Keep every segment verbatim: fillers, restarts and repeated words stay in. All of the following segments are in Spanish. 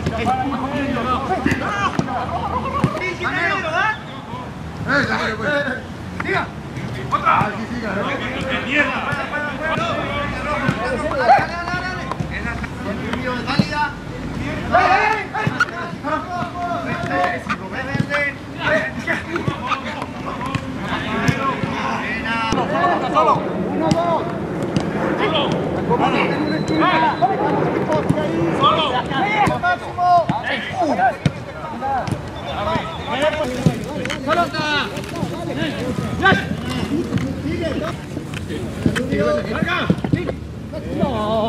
¡Siga! ¡Otra! ¡Aquí siga! ¡Mierda! ¡Válida! ¡Solo! ¡Uno, dos! ¡Solo! ¡Solo! ¡Máximo! ¡Solo está! ¡Larga! ¡No!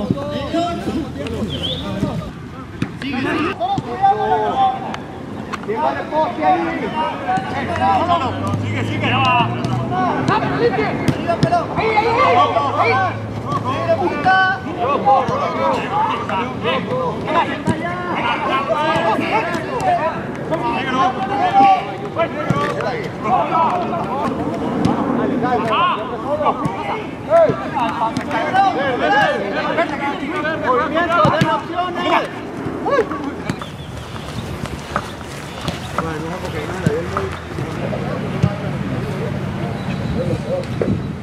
¡Sigue, sigue! ¡Ya va! ¡Ahí, ahí, ahí! ¡Ahí! ¡Mira, puta! ¡Movimiento! ¡Den opciones! Bueno, no, porque no, la